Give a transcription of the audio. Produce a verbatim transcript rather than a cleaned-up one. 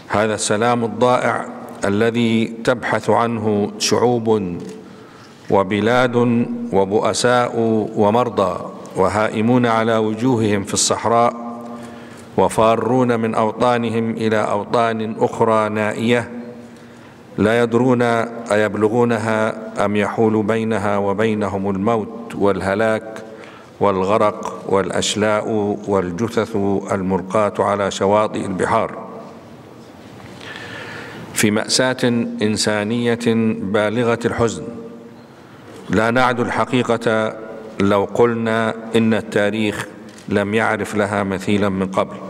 هذا السلام الضائع الذي تبحث عنه شعوب وبلاد وبؤساء ومرضى وهائمون على وجوههم في الصحراء وفارون من أوطانهم إلى أوطان أخرى نائية لا يدرون أيبلغونها أم يحول بينها وبينهم الموت والهلاك والغرق والأشلاء والجثث الملقاة على شواطئ البحار، في مأساة إنسانية بالغة الحزن لا نعد الحقيقة لو قلنا إن التاريخ لم يعرف لها مثيلا من قبل.